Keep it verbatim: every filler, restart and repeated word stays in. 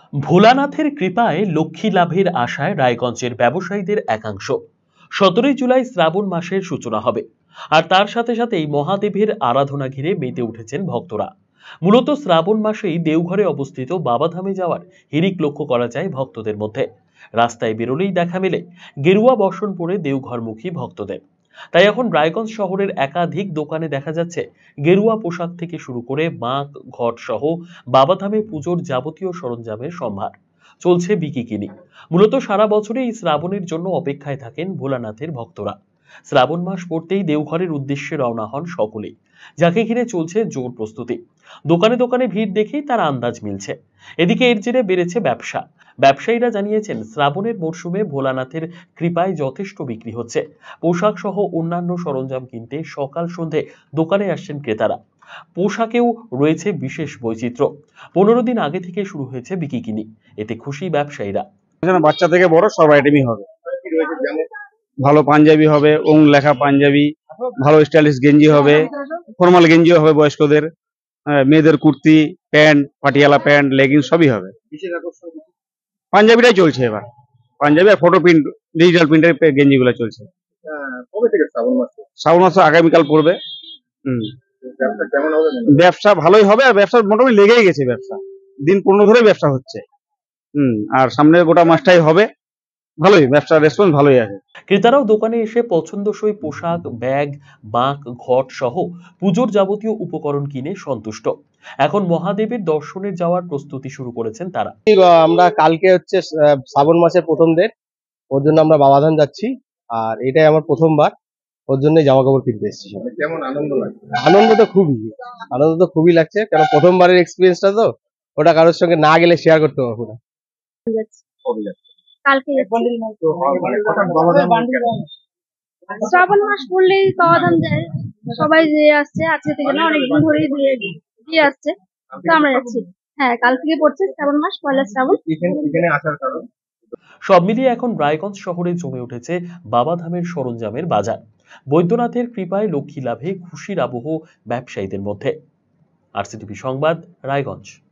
ভোলানাথের কৃপায় লক্ষ্মী লাভের আশায় রায়গঞ্জের ব্যবসায়ীদের একাংশ। সতেরোই জুলাই শ্রাবণ মাসের সূচনা হবে, আর তার সাথে সাথেই মহাদেবের আরাধনা ঘিরে মেতে উঠেছেন ভক্তরা। মূলত শ্রাবণ মাসেই দেওঘরে অবস্থিত বাবাধামে যাওয়ার হিড়িক লক্ষ্য করা যায় ভক্তদের মধ্যে। রাস্তায় বেরোলেই দেখা মেলে গেরুয়া বর্ষণ পরে দেওঘরমুখী ভক্তদের। তাই এখন রায়গঞ্জ শহরের একাধিক দোকানে দেখা যাচ্ছে গেরুয়া পোশাক থেকে শুরু করে বাঁক ঘট সহ বাবাধামে পুজোর যাবতীয় সরঞ্জামের সম্ভার। চলছে বিকিকিনি। মূলত সারা বছরই এই শ্রাবণের জন্য অপেক্ষায় থাকেন ভোলানাথের ভক্তরা। শ্রাবণ মাস পড়তেই দেওঘরের উদ্দেশ্যে রওনা হন সকলেই, যাকে ঘিরে চলছে জোর প্রস্তুতি। দোকানে দোকানে ভিড় দেখেই তার আন্দাজ মিলছে। এদিকে এর জেরে বেড়েছে ব্যবসা। ব্যবসায়ীরা জানিয়েছেন শ্রাবণের মরশুমে ভোলানাথের কৃপায় যথেষ্ট বিক্রি হচ্ছে। পোশাক সহ অন্যান্য সরঞ্জাম কিনতে সকাল সন্ধে দোকানে আসছেন ক্রেতারা। পোশাকেও রয়েছে বিশেষ বৈচিত্র্য। পনেরো দিন আগে থেকে শুরু হয়েছে বিকিকিনি। এতে খুশি ব্যবসায়ীরা। এখানে বাচ্চা থেকে বড় সব আইটেমই হবে। ভালো পাঞ্জাবি হবে, ওং লেখা পাঞ্জাবি, ভালো স্টাইলিশ গেঞ্জি হবে, ফর্মাল গেঞ্জিও হবে বয়স্কদের, মেয়েদের kurti, pant, Patiala pant, leggings সবই হবে। পাঞ্জাবিটাই চলছে এবার, পাঞ্জাবি আর ফটো প্রিন্ট, ডিজিটাল প্রিন্টের গেঞ্জি গুলো চলছে। কবে থেকে শ্রাবণ মাস? শ্রাবণ মাস আগামীকাল পড়বে। হম ব্যবসা ভালোই হবে, আর ব্যবসা মোটামুটি লেগেই গেছে। ব্যবসা দিন পনেরো ধরে ব্যবসা হচ্ছে। হম আর সামনে গোটা মাসটাই হবে। ভালোই ব্যবসা, রেসপন্স ভালোই আছে। ক্রেতারাও দোকানে এসে পছন্দসই পোশাক, ব্যাগ, বাঁক ঘট সহ পুজোর যাবতীয় উপকরণ কিনে সন্তুষ্ট। এখন মহাদেবের দর্শনে যাওয়ার প্রস্তুতি শুরু করেছেন তারা। আমরা কালকে হচ্ছে শ্রাবণ মাসের প্রথম ডেট, ওর জন্য আমরা বাবাধাম যাচ্ছি, আর এটাই আমার প্রথমবার, ওর জন্য জামা কাপড় কিনতে এসেছি। কেমন আনন্দ লাগছে? আনন্দ তো খুবই, আনন্দ তো খুবই লাগছে, কারণ প্রথমবারের এক্সপিরিয়েন্সটা তো, ওটা কারোর সঙ্গে না গেলে শেয়ার করতে পারবো না। কালকে শ্রাবণ মাস পড়লেই বাবাধাম যায়, সবাই দিয়ে আসছে। আজকে থেকে না, অনেকদিন ধরেই দিয়ে দিয়ে আসছে, তো আমরা যাচ্ছি। হ্যাঁ, কাল থেকে পড়ছে শ্রাবণ মাস, পয়লা শ্রাবণ। সব মিলিয়ে এখন রায়গঞ্জ শহরে জমে উঠেছে বাবাধামের সরঞ্জামের বাজার। বৈদ্যনাথের কৃপায় লক্ষ্মী লাভে খুশির আবহ ব্যবসায়ীদের মধ্যে। আরসিটিভি সংবাদ, রায়গঞ্জ।